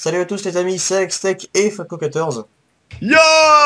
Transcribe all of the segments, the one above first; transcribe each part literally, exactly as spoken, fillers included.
Salut à tous les amis, c'est Axtech et Faco quatorze. Yo.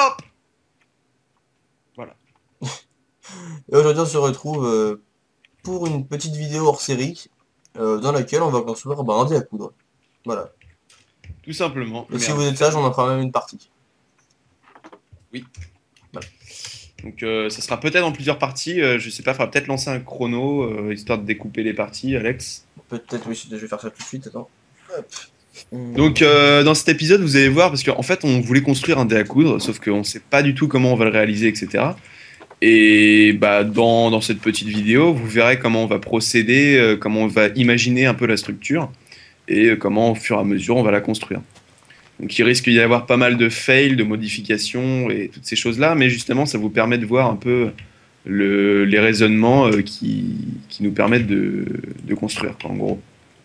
Voilà. Et aujourd'hui on se retrouve euh, pour une petite vidéo hors série euh, dans laquelle on va construire bah, un dé à coudre. Voilà. Tout simplement. Et si Merde, vous j'ai êtes fait sage, de... on en fera même une partie. Oui. Voilà. Donc euh, ça sera peut-être en plusieurs parties. Euh, je sais pas, faudra peut-être lancer un chrono, euh, histoire de découper les parties, Alex. Peut-être, oui, je vais faire ça tout de suite, attends. Hop. Hum. Donc euh, dans cet épisode, vous allez voir, parce qu'en fait, on voulait construire un dé à coudre, sauf qu'on sait pas du tout comment on va le réaliser, et cetera. Et bah dans, dans cette petite vidéo, vous verrez comment on va procéder, euh, comment on va imaginer un peu la structure, et euh, comment au fur et à mesure on va la construire. Donc il risque d'y avoir pas mal de fails, de modifications et toutes ces choses-là, mais justement ça vous permet de voir un peu le- les raisonnements euh, qui, qui nous permettent de, de construire, quoi, en gros.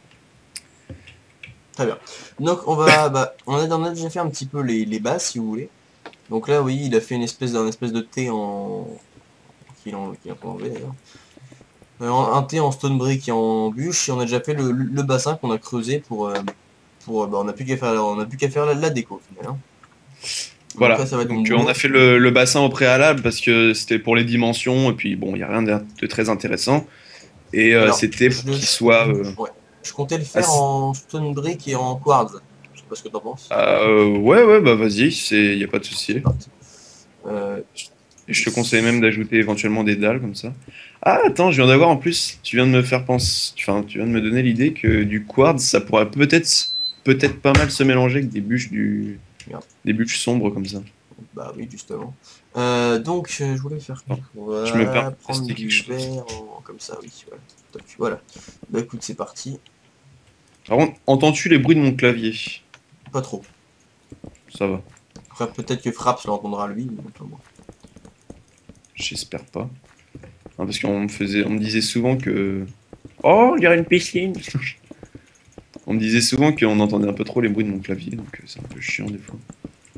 Très bien. Donc on va, bah, on a, on a déjà fait un petit peu les, les bases si vous voulez. Donc là, oui, il a fait une espèce d'un espèce de thé en... qu'il en- qu'il a pas enlevé d'ailleurs. Euh, Un thé en stone brick et en bûche, et on a déjà fait le, le bassin qu'on a creusé pour... euh, pour euh, bah, on n'a plus qu'à faire, on a plus qu'à faire la, la déco au final, hein. Donc là, Voilà, ça va être mon donc euh, on a boulot. fait le, le bassin au préalable parce que c'était pour les dimensions, et puis bon, il n'y a rien de, de très intéressant, et euh, Alors, c'était je, pour qu'il je, soit... euh, ouais. Je comptais le faire assez- en stone brick et en quartz. Je sais pas ce que t'en penses. euh, ouais, ouais, bah vas-y, il n'y a pas de C'est souci. parti. Euh, Et je te conseille même d'ajouter éventuellement des dalles comme ça. Ah, attends, je viens d'avoir en plus, tu viens de me faire penser, enfin, tu viens de me donner l'idée que du quartz, ça pourrait peut-être peut-être pas mal se mélanger avec des bûches du Merde. des bûches sombres comme ça. Bah oui, justement. Euh, donc, euh, je voulais faire Attends, je me permets quoi? de Prendre tester quelque du chose. verre en... comme ça, oui. Voilà. Toc, voilà. Bah écoute, c'est parti. Par contre, entends-tu les bruits de mon clavier? Pas trop. Ça va, Après, peut-être que Fraps l'entendra lui, mais pas moi. j'espère pas. Hein, parce qu'on me faisait, on me disait souvent que oh, il y aurait une piscine. On me disait souvent qu'on entendait un peu trop les bruits de mon clavier, donc euh, c'est un peu chiant des fois.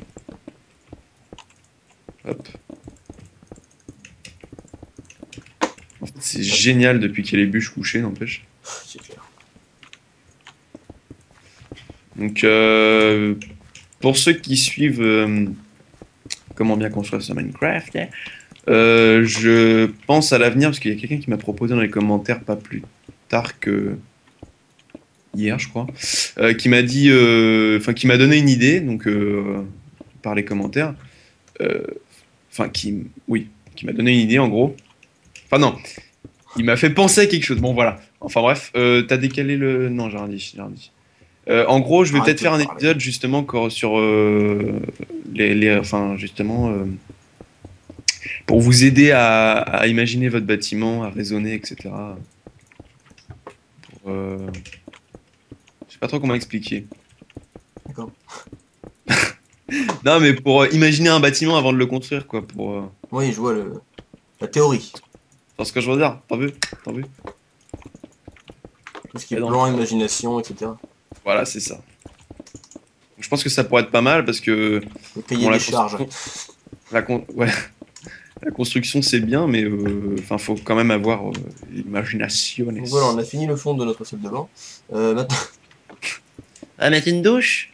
Hop. En fait, c'est Hop, génial depuis qu'il y a les bûches couchées, n'empêche. c'est clair. Donc, euh, pour ceux qui suivent euh, comment bien construire sur Minecraft, euh, je pense à l'avenir, parce qu'il y a quelqu'un qui m'a proposé dans les commentaires pas plus tard que hier, je crois, euh, qui m'a dit, euh, enfin, qui m'a donné une idée, donc euh, par les commentaires, euh, enfin, qui, oui, qui m'a donné une idée en gros. Enfin non, il m'a fait penser à quelque chose. Bon voilà. Enfin bref, euh, t'as décalé le, non, j'ai rien dit, j'ai rien dit. Euh, en gros, je vais Arrête peut-être de faire un parler. épisode justement cor- sur euh, les, les- enfin justement euh, pour vous aider à, à imaginer votre bâtiment, à raisonner, et cetera. Pour, euh, je sais pas trop comment expliquer. D'accord. Non, mais pour euh, imaginer un bâtiment avant de le construire, quoi. Pour, euh, Oui, je vois le... la théorie. Parce ce que je veux dire. T'as vu? T'as vu? Tout ce qui est Et donc, plan, euh, imagination, et cetera. voilà, c'est ça. Donc, je pense que ça pourrait être pas mal parce que Le cahier bon, des la charges. construction, la con- ouais, la construction c'est bien, mais euh, enfin, faut quand même avoir euh, l'imagination. Donc voilà, on a fini le fond de notre salle de bain. Euh, maintenant... Ah, mettre une douche?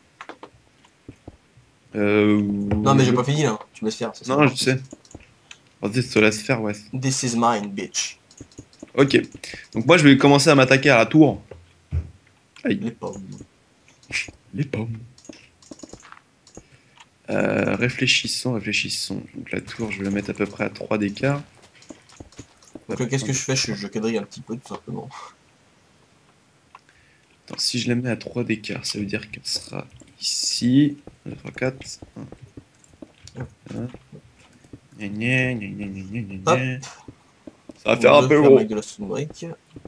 Euh, Non mais j'ai je- pas fini là, tu me laisses faire, ça c'est Non, moi je qui fais. sais. Vas-y, je te laisse faire, ouais. This is mine, bitch. Ok. Donc moi, je vais commencer à m'attaquer à la tour. Aïe, Les pommes. les pommes. Euh, réfléchissons, réfléchissons. Donc la tour, je vais la mettre à peu près à trois d'écart. Donc Hop, là, qu'est-ce que hop. je fais? Je, je quadrille un petit peu, tout simplement. Attends, si je la mets à trois d'écart, ça veut dire qu'elle sera ici. un, deux, trois, quatre. un, gna, gna, gna, gna, gna, gna, Hop, gna. Ça va on faire un va peu faire gros. avec de la stone brick.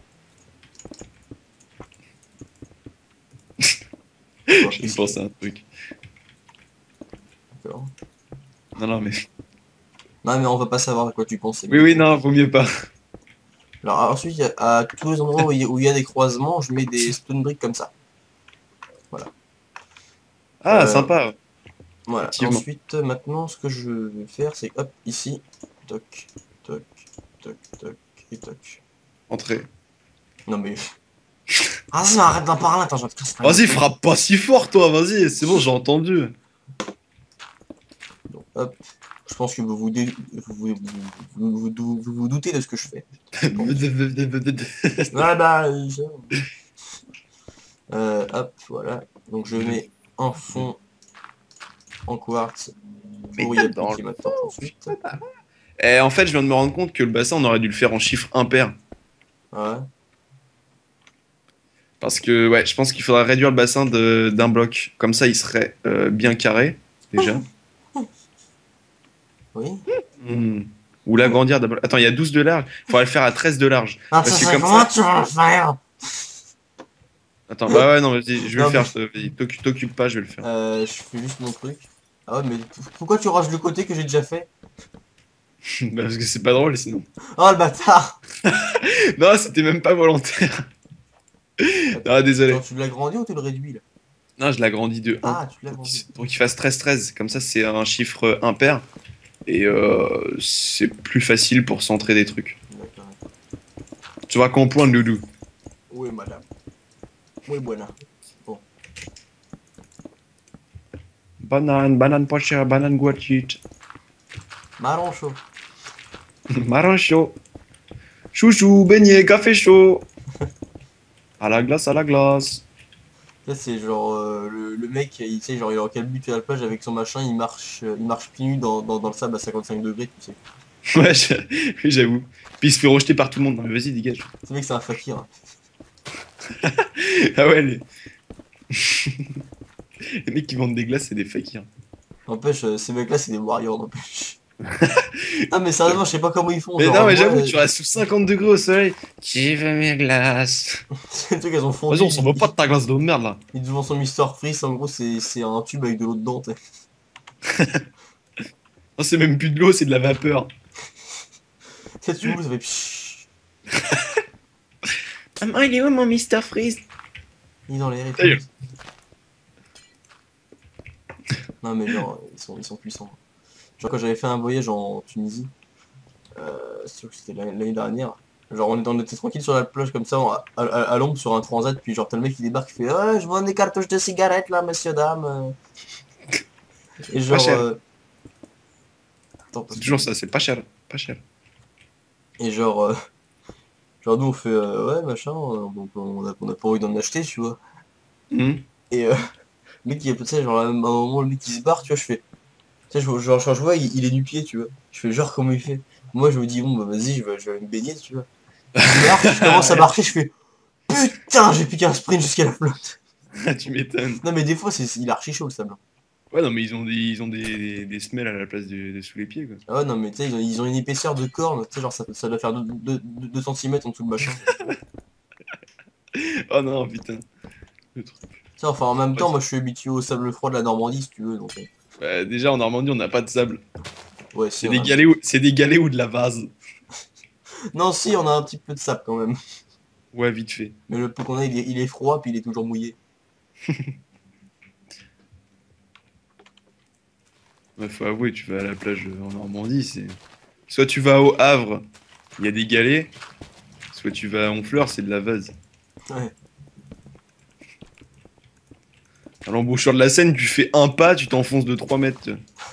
Quoi, Je viens de qu'est-ce qu'il y penser à un truc. a? D'accord. Non, non, mais... Non mais on va pas savoir à quoi tu penses, c'est Oui, mieux. oui, non, vaut mieux pas. Alors ensuite, il y a- à tous les endroits où il y, a, où il y a des croisements, je mets des stone bricks comme ça. Voilà. Ah, Euh, sympa, voilà. effectivement. Ensuite, maintenant, ce que je vais faire, c'est hop, ici, toc, toc, toc, toc, et toc. Entrée. Non mais, Ah, vas-y, arrête d'en parler, attends, je vais te casser la Vas-y, gueule. frappe pas si fort, toi, vas-y, c'est bon, j'ai entendu. Donc, hop. Je pense que vous vous, dé- vous, vous, vous, vous, vous- vous vous doutez de ce que je fais. Je pense. Ouais, bah, euh, je- euh, hop, voilà. Donc je mets un fond en quartz pour y Méthode dans appliquer le ma torche ensuite. Et en fait, je viens de me rendre compte que le bassin, on aurait dû le faire en chiffre impair. Ouais. Parce que, ouais, je pense qu'il faudra réduire le bassin de- d'un bloc. Comme ça, il serait euh, bien carré, déjà. Oui. Hmm. Ou l'agrandir d'abord. Attends, il y a douze de large. Il faudrait le faire à treize de large. Ah, ça Parce que c'est comme comment ça. tu vas le faire? Attends, bah ouais, non, vas-y, je vais le Non mais faire. je te- vas-y, t'occupe t'occupe pas, je vais le faire. euh, je fais juste mon truc. Ah ouais, mais p- pourquoi tu rages le côté que j'ai déjà fait? Bah, parce que c'est pas drôle sinon. Oh le bâtard! Non, c'était même pas volontaire. Attends, Ah, désolé. genre tu l'agrandis ou tu le réduis là? Non, je l'agrandis de un. Ah, tu Pour qu'il l'agrandis. pour qu'il fasse treize treize. Comme ça, c'est un chiffre impair. Et euh, c'est plus facile pour centrer des trucs. D'accord. Tu vois qu'on pointe, Doudou. Oui, madame. Oui, buena. Bon. Banane, banane pas chère, banane guachit. Marron chaud. Marron chaud. Chouchou, beignet, café chaud. À la glace, à la glace. Ça c'est genre euh, le, le mec, il, tu sais, genre il est en calbut à la plage avec son machin, il marche, euh, il marche pieds nus dans, dans, dans le sable à cinquante-cinq degrés, tu sais. Ouais, je- oui, j'avoue. Puis il se fait rejeter par tout le monde. Non, mais vas-y, dégage. Ce mec c'est un fakir, hein. Ah ouais, les... les mecs qui vendent des glaces, c'est des fakirs. N'empêche, euh, ces mecs là c'est des warriors, n'empêche. Ah mais sérieusement, je sais pas comment ils font, Mais genre non, mais moi, j'avoue, euh, tu restes sous cinquante degrés au soleil. Qui veut mes glaces? ces trucs elles ont Vas-y, fondu, on s'en va ils, pas de ta glace de merde là. ils devant son Mister Freeze, en gros c'est c'est un tube avec de l'eau dedans, t'sais. Non, c'est même plus de l'eau, c'est de la vapeur. Tu sais, tu bouges, ça fait pshhh. Maman, il est où mon Mister Freeze? Il est dans l'air et Ta gueule. tout. Non mais genre, ils sont, ils sont puissants. Genre quand j'avais fait un voyage en Tunisie, euh, c'est sûr que c'était l'année l'année dernière. Genre on était, on était tranquille sur la plage comme ça, à, à- à l'ombre sur un transat, puis genre t'as le mec qui débarque, qui fait «Ouais, je vends des cartouches de cigarettes là, messieurs, dames. euh. Et Pas genre... cher. euh, Attends, parce C'est que... toujours ça, c'est pas cher. Pas cher. Et genre... euh, Genre nous on fait euh, ouais machin, euh, donc on a, on a pas envie d'en acheter, tu vois. Mhm. Et euh, le mec il est, tu sais, genre à un moment le mec il se barre, tu vois, je fais... Tu sais, je, genre, genre, je vois, il, il est du pied, tu vois. Je fais genre comment il fait. Moi je me dis bon bah vas-y, je vais, je vais me baigner, tu vois. Je marche, je commence à marcher, je fais putain, j'ai piqué un sprint jusqu'à la flotte. Tu m'étonnes. Non mais des fois c'est il est archi chaud le sable. Ouais, non, mais ils ont des, ils ont des, des, des semelles à la place de, de sous les pieds, quoi. Ah ouais non mais tu sais ils, ont ils ont une épaisseur de corne, tu sais genre ça, ça doit faire deux centimètres en dessous le machin. Oh non, putain. Le truc. Tu sais enfin en même Ouais, temps moi je suis habitué au sable froid de la Normandie si tu veux donc euh, bah, déjà, en Normandie, on n'a pas de sable. ouais si C'est on des a... galets ou, c'est des galets ou de la vase. Non si on a un petit peu de sable quand même. Ouais, vite fait. Mais le peu qu'on a il est, il est froid puis il est toujours mouillé. Ouais, faut avouer, tu vas à la plage euh, en Normandie, c'est... Soit tu vas au Havre, il y a des galets, soit tu vas à Honfleur, c'est de la vase. Ouais. À l'embouchure de la Seine, tu fais un pas, tu t'enfonces de trois mètres.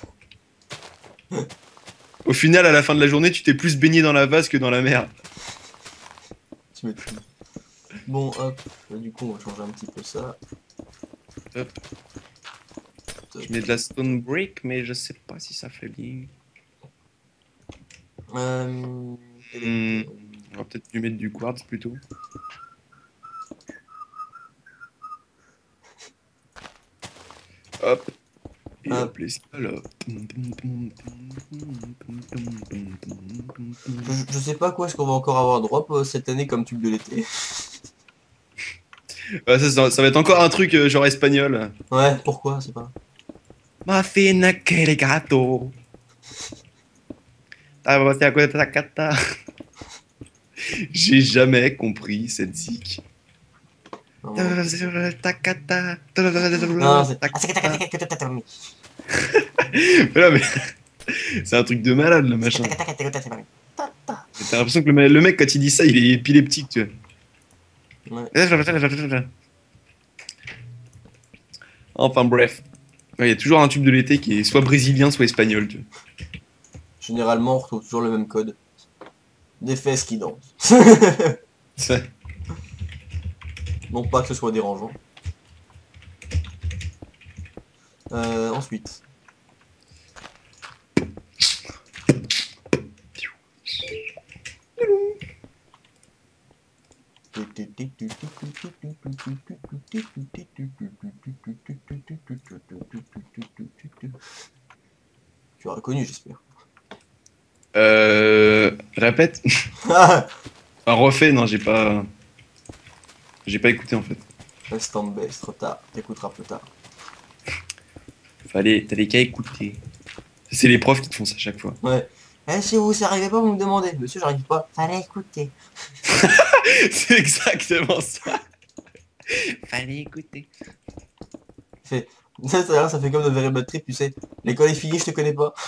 Au final, à la fin de la journée, tu t'es plus baigné dans la vase que dans la mer. Tu m'étonnes. Bon hop, là, du coup on va changer un petit peu ça. Hop. Je mets de la stone brick, mais je sais pas si ça fait bien. Euh... Hmm, on va peut-être lui mettre du quartz plutôt. Hop. Et Hop. hop, les salopes. Je, je sais pas quoi est-ce qu'on va encore avoir droit pour cette année comme tube de l'été. Ouais, ça, ça, ça va être encore un truc euh, genre espagnol. Ouais, pourquoi, c'est pas... Ma fina que le gato. J'ai jamais compris cette zik. Non, non, c'est... Voilà, mais c'est un truc de malade le machin. T'as l'impression que le, le mec quand il dit ça il est épileptique tu vois. Ouais. Enfin bref. Ouais, il y a toujours un tube de l'été qui est soit brésilien, soit espagnol. Tu vois. Généralement, on retrouve toujours le même code. Des fesses qui dansent. Ça. Non pas que ce soit dérangeant. Euh, ensuite. Tu as reconnu, j'espère. Euh... Répète. Enfin, refait, non, j'ai pas... J'ai pas écouté en fait. Reste en baisse, trop tard. T'écouteras plus tard. Fallait... T'avais qu'à écouter. C'est les profs qui te font ça à chaque fois. Ouais. Eh, si vous n'arrivez pas, vous me demandez. Monsieur, j'arrive pas. Fallait écouter. C'est exactement ça. Fallait écouter. Fait. Ça, ça, ça fait comme dans Very Bad Trip, tu sais. L'école est finie, je te connais pas.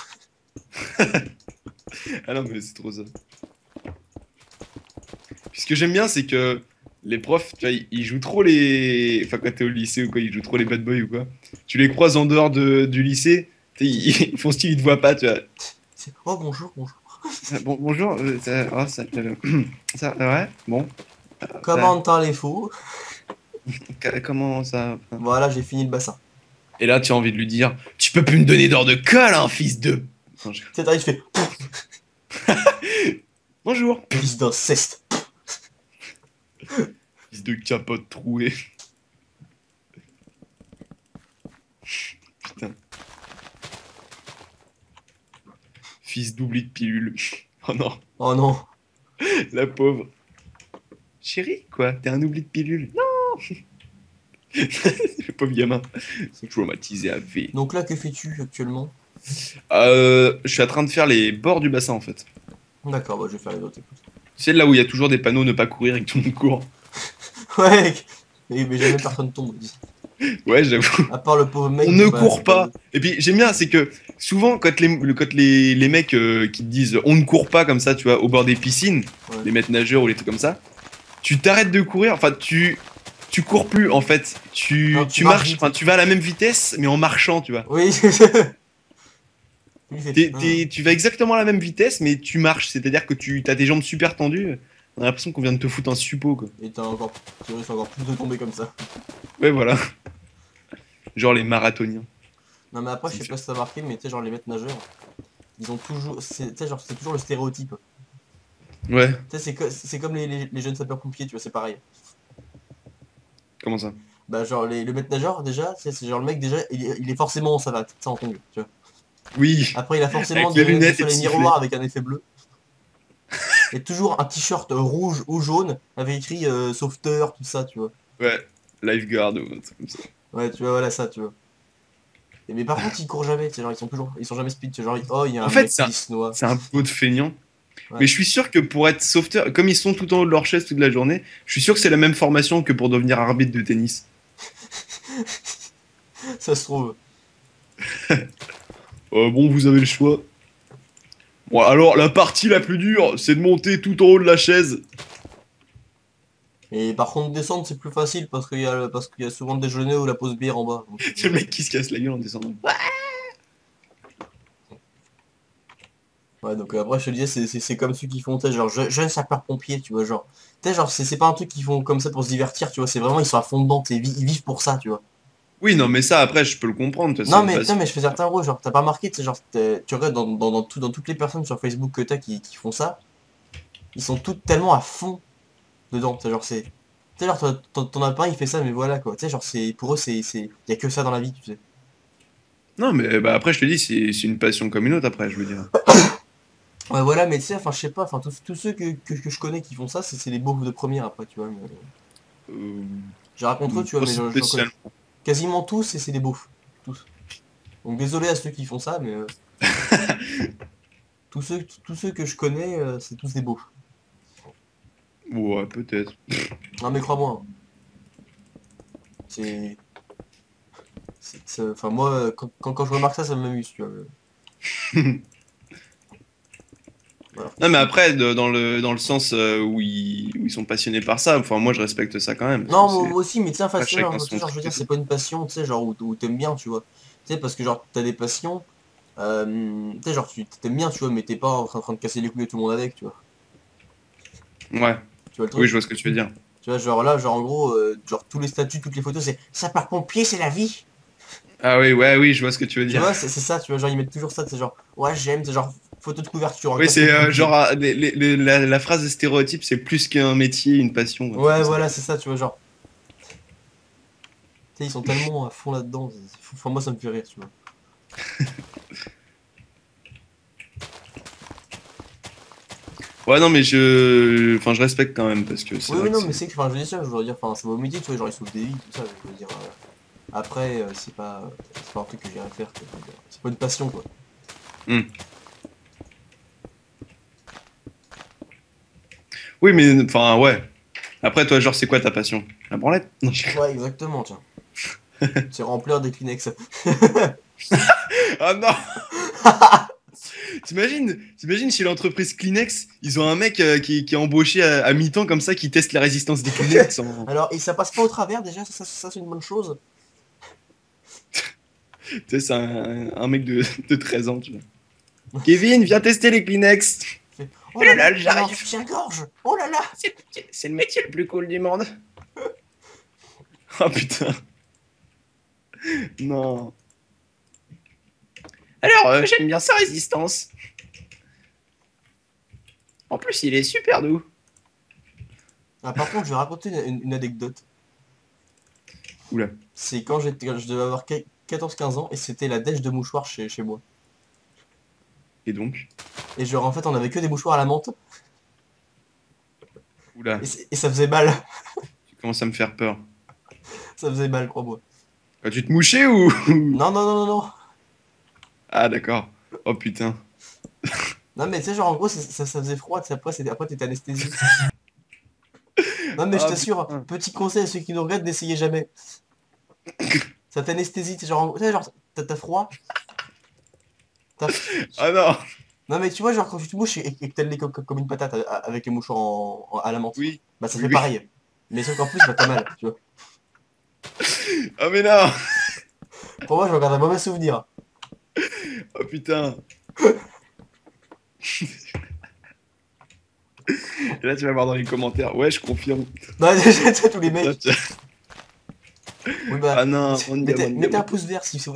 Ah non, mais c'est trop ça. Puis ce que j'aime bien, c'est que les profs, tu vois, ils ils jouent trop les... Enfin, quand t'es au lycée ou quoi, ils jouent trop les bad boys ou quoi. Tu les croises en dehors de, du lycée, tu sais, ils, ils font style, ils te voient pas, tu vois. C'est. Oh, bonjour, bonjour. Ah, bon, bonjour, euh, ça, oh, ça, euh, ça, ouais, bon, ça, Comment t'en les fous? ca- comment ça... enfin. Voilà, j'ai fini le bassin. Et là, tu as envie de lui dire, tu peux plus me donner d'or de colle, hein, fils de... Non, je- C'est t'arrives, tu fais. Bonjour, Fils d'inceste. fils de capote trouée. Putain. Fils d'oubli de pilule. Oh non, Oh non. la pauvre. Chérie, quoi, t'es un oubli de pilule. Non. Le pauvre gamin. C'est cool. Traumatisé à vie. Donc là, que fais-tu actuellement? Euh, je suis en train de faire les bords du bassin, en fait. D'accord, bah je vais faire les autres, écoute. C'est là où il y a toujours des panneaux ne pas courir et que tout le monde court. Ouais, mais, mais jamais personne tombe. Ouais, j'avoue. À part le pauvre mec On qui ne est pas, qui court est pas pas. Et puis j'aime bien, c'est que souvent quand les, le- quand les, les mecs euh, qui te disent on ne court pas comme ça, tu vois, au bord des piscines, Ouais. les maîtres nageurs ou les trucs comme ça, tu t'arrêtes de courir, enfin tu tu cours plus en fait, tu, Non, tu tu marches marches, vite. enfin tu vas à la même vitesse mais en marchant, tu vois. Oui. Lui, il fait T'es- putain. t'es- tu vas exactement à la même vitesse mais tu marches, c'est-à-dire que tu as tes jambes super tendues. On a l'impression qu'on vient de te foutre un suppôt quoi. Et t'as encore, tu risques encore plus de tomber comme ça. Ouais voilà, genre les marathoniens. Non mais après, je C'est sais sûr. pas si t'as remarqué, mais tu sais, genre les maîtres nageurs, ils ont toujours, c'est, tu sais, genre c'est toujours le stéréotype. Ouais, Tu sais, c'est co- c'est comme les, les- les jeunes sapeurs-pompiers, tu vois, c'est pareil. comment ça? Bah genre les, le maître nageur déjà, c'est c'est genre le mec déjà, il est, il est forcément en savate, ça en tongue, tu vois. Oui, Après il a forcément avec les des, des lunettes et le soleils sifflet. miroirs avec un effet bleu. Et toujours un t-shirt rouge ou jaune avec écrit euh, sauveteur, tout ça, tu vois. Ouais, lifeguard ou un truc comme ça. Ouais, tu vois, voilà ça, tu vois. Et, mais par contre, ils courent jamais, tu sais, genre ils sont toujours, ils sont jamais speed, tu vois, genre, oh, il y a En un fait, mec c'est un, qui se noie. c'est un peu de feignant. Ouais. Mais je suis sûr que pour être sauveteur, comme ils sont tout en haut de leur chaise toute la journée, je suis sûr que c'est la même formation que pour devenir arbitre de tennis. Ça se trouve. Euh, bon, vous avez le choix. Bon, alors, la partie la plus dure, c'est de monter tout en haut de la chaise. Et par contre, descendre, c'est plus facile parce qu'il y a, le- parce qu'il y a souvent le déjeuner ou la pause bière en bas. Donc, C'est euh, le mec qui se casse la gueule en descendant. ouais, donc euh, après, je te disais, c'est- c'est c'est comme ceux qui font, tu sais, genre, je- jeunes sapeurs-pompiers, tu vois, genre. Tu sais, genre, c'est c'est pas un truc qu'ils font comme ça pour se divertir, tu vois, c'est vraiment, ils sont à fond dedans, tu sais, ils vi- ils vivent pour ça, tu vois. Oui, non, mais ça, après, je peux le comprendre. tu vois, C'est Non, une mais, putain, passion. mais je fais certains rôles, genre, t'as pas remarqué, tu sais, genre, t'es- tu regardes dans, dans, dans, tout- dans toutes les personnes sur Facebook que t'as qui, qui font ça, ils sont toutes tellement à fond dedans, tu sais, genre, c'est. Tu sais, genre, t'en t'en- t'en as pas un, il fait ça, mais voilà, quoi. Tu sais, genre, c'est, pour eux, c'est, c'est, y a que ça dans la vie, tu sais. Non, mais bah, après, je te dis, c'est c'est une passion comme une autre, après, je veux dire. Ouais, voilà, mais tu sais, enfin, je sais pas, enfin, tous, tous ceux que, que, que je connais qui font ça, c'est c'est des beaufs de première après, tu vois. Mais, euh, Euh, j'ai rencontré eux, tu vois, pas mais j'en j'en connais spécialement. quasiment tous et c'est des beaufs. Tous. Donc désolé à ceux qui font ça, mais euh, tous ceux, tous ceux que je connais, euh, c'est tous des beaufs. Ouais, peut-être. Non, mais crois-moi, hein, c'est. c'est- c'est- Enfin, moi, euh, quand, quand, quand je remarque ça, ça m'amuse, tu vois. Alors Non, qu'ils mais sont- après, de- dans le, dans le sens euh, où, ils, où ils sont passionnés par ça, enfin, moi je respecte ça quand même. Parce que Non, moi c'est moi aussi, mais tu sais, enfin, pas tu sais, genre, chacun tu sais, son genre, je veux truc et dire, c'est tout. pas une passion, tu sais, genre, où, où t'aimes bien, tu vois. Tu sais, parce que, genre, t'as des passions, euh, tu sais, genre, tu t'aimes bien, tu vois, mais t'es pas en train, en train de casser les couilles de tout le monde avec, tu vois. Ouais, Tu vois le oui, je truc? vois ce que tu veux dire. Tu vois, genre là, genre, en gros, euh, genre, tous les statuts, toutes les photos, c'est sapeur-pompier, c'est la vie. Ah oui, ouais, oui, je vois ce que tu veux Tu dire. vois, c'est c'est ça, tu vois, genre, ils mettent toujours ça, c'est genre, ouais, j'aime, c'est genre, photo de couverture, un Oui, casque c'est de euh, genre, pompier. ah, les- les- les- la, la phrase de stéréotype, c'est plus qu'un métier, une passion, un truc Ouais, comme ça. voilà, c'est ça, tu vois, genre, tu sais, ils sont tellement à fond là-dedans, c'est- c'est fou. Enfin, moi, ça me fait rire, tu vois. Ouais, non, mais je, enfin, je respecte quand même parce que c'est Oui, oui, vrai que non, mais c'est. c'est que, enfin, je dis ça, je veux dire, enfin, c'est mon métier, tu vois, genre, ils sauvent des vies, tout ça, je veux dire. euh, Après, euh, c'est pas, c'est pas un truc que j'irais faire, quoi, je veux dire. C'est pas une passion, quoi. Hmm. Oui, mais enfin, ouais. Après, toi, genre, c'est quoi ta passion? La branlette? Non, je- Ouais, exactement, tiens. C'est remplir des Kleenex. Ah non! T'imagines, t'imagines chez l'entreprise Kleenex, ils ont un mec euh, qui, qui est embauché à, à mi-temps comme ça qui teste la résistance des Kleenex en. Alors, et ça passe pas au travers, déjà, ça, ça, ça, c'est une bonne chose. Tu sais, c'est un, un mec de, de treize ans, tu vois. Kevin, viens tester les Kleenex! Fait, oh Et là là, là, j'ai un j'arrive! soutien-gorge. Oh là là. C'est c'est le métier le plus cool du monde! Oh putain! Non! Alors, euh, j'aime bien sa résistance. En plus, il est super doux. Ah, par contre, je vais raconter une, une- une anecdote. Oula. C'est quand j'étais, quand je devais avoir quatorze quinze ans, et c'était la dèche de mouchoirs chez, chez moi. Et donc? Et genre, en fait, on avait que des mouchoirs à la menthe, Oula. et, c'est- et ça faisait mal. Tu commences à me faire peur. Ça faisait mal, crois-moi. Vas tu te moucher ou... Non, non, non, non, non. Ah, d'accord. Oh putain. Non, mais tu sais, genre, en gros, ça, ça, ça faisait froid, tu sais, après, c'était- après, t'étais anesthésié. Non, mais je Ah t'assure, putain. petit conseil à ceux qui nous regardent, n'essayez jamais. Ça t'anesthésie, tu sais, genre, tu sais, genre, t'as t'as froid, t'as f- Ah non. Non, mais tu vois, genre, quand tu te mouches et, et que t'as le nez comme, comme- comme une patate a- a- avec les mouchoirs en, en- à la menthe, Oui. bah ça Oui, fait oui. pareil. Mais sauf qu'en plus, bah t'as mal, tu vois. Oh mais non. Pour moi, je regarde un mauvais souvenir. Oh putain. Et là, tu vas voir dans les commentaires. Ouais, je confirme. Non, c'est tous les Putain, mecs. tu- Oui, bah, Ah non, Manga, mettez, mettez Manga. un pouce vert si vous...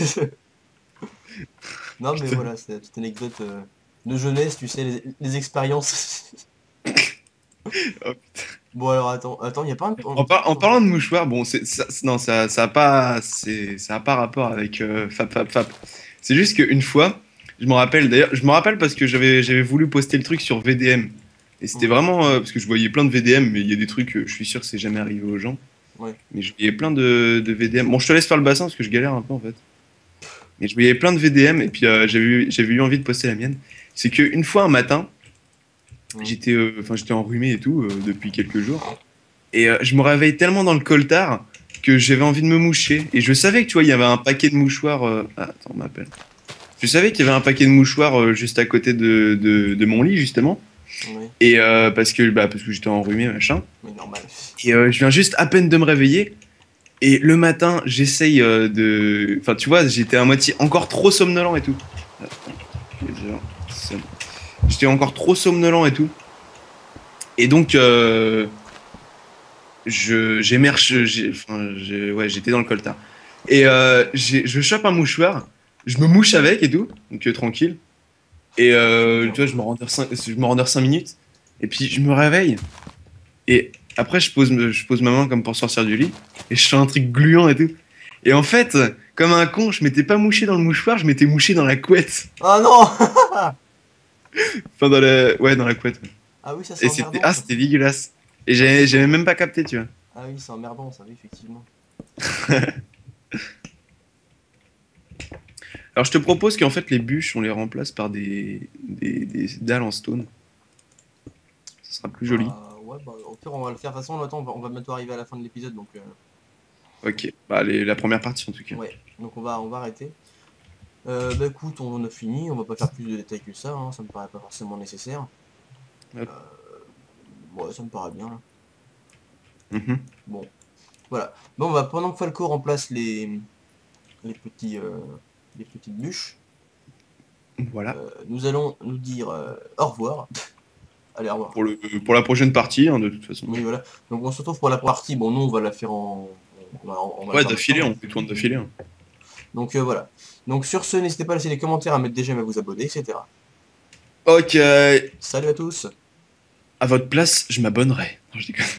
Non, mais Putain. voilà, c'est une petite anecdote euh, de jeunesse, tu sais, les, les expériences. Oh. Bon, alors, attends, attends, y a pas un... En, on- par- en parlant de mouchoirs, bon, c'est, ça, c'est- non, ça, ça a pas, c'est, ça a pas rapport avec euh, Fap Fap Fap. C'est juste qu'une fois, je me rappelle, d'ailleurs, je me rappelle parce que j'avais, j'avais voulu poster le truc sur V D M. Et c'était Ouais, vraiment, euh, parce que je voyais plein de V D M, mais il y a des trucs, euh, je suis sûr que c'est jamais arrivé aux gens. ouais. Mais je voyais plein de, de V D M. Bon, je te laisse faire le bassin parce que je galère un peu en fait. Mais je voyais plein de V D M et puis euh, j'avais eu, j'avais eu envie de poster la mienne. C'est qu'une fois un matin, Hmm. j'étais, euh, enfin, j'étais enrhumé et tout euh, depuis quelques jours. Et euh, je me réveille tellement dans le coltard que j'avais envie de me moucher. Et je savais que tu vois, il y avait un paquet de mouchoirs. euh, Ah, attends, on m'appelle. Je savais qu'il y avait un paquet de mouchoirs euh, juste à côté de, de, de mon lit justement. Ouais, Et euh, parce que bah, parce que j'étais enrhumé machin. mais normal. Et euh, je viens juste à peine de me réveiller. Et le matin, j'essaye euh, de. Enfin, tu vois, j'étais à moitié encore trop somnolent et tout. Attends, déjà, ça- j'étais encore trop somnolent et tout. Et donc, euh, je j'émerge. j'ai- Enfin, j'ai- ouais, j'étais dans le coltard. Et euh, j'ai- je chope un mouchoir, je me mouche avec et tout, donc euh, tranquille. Et euh, tu vois, je me rendors cinq, je me rendors cinq minutes. Et puis, je me réveille. Et après, je pose, je pose ma main comme pour sortir du lit. Et je sens un truc gluant et tout. Et en fait, comme un con, je m'étais pas mouché dans le mouchoir, je m'étais mouché dans la couette. Ah non. Enfin, dans la... Ouais, dans la couette. Ouais. Ah oui, ça c'est Et c'était... emmerdant, Ah, ça. c'était dégueulasse. Et Ah oui, j'avais c'est j'avais même pas capté, tu vois. ah oui, c'est emmerdant, ça, oui, effectivement. Alors, je te propose qu'en fait, les bûches, on les remplace par des, des, des dalles en stone. Ça sera plus joli. Bah ouais, bah au pire on va le faire. De toute façon, attends, on va, on va bientôt arriver à la fin de l'épisode, donc euh, Ok. Bah, les- la première partie, en tout cas. ouais. Donc on va, on va arrêter. Euh, bah écoute, on a fini, on va pas faire plus de détails que ça, hein, ça me paraît pas forcément nécessaire. Hop. Bon, ça me paraît bien, là. Mhm. Bon, voilà. Bon, bah pendant que Falco remplace les, les petits, euh, les petites bûches, Voilà. euh, nous allons nous dire euh, au revoir. Allez, au revoir. Pour, le, pour la prochaine partie, hein, de toute façon. Oui, voilà. Donc on se retrouve pour la partie. Bon, nous, on va la faire en... On va, on va le Ouais, faire d'affilée, maintenant. on fait tourne d'affilée. Hein. Donc euh, voilà. Donc sur ce, n'hésitez pas à laisser des commentaires, à mettre des j'aime, à vous abonner, et cetera. Ok, Salut à tous. à votre place, je m'abonnerai. Non, je déconne.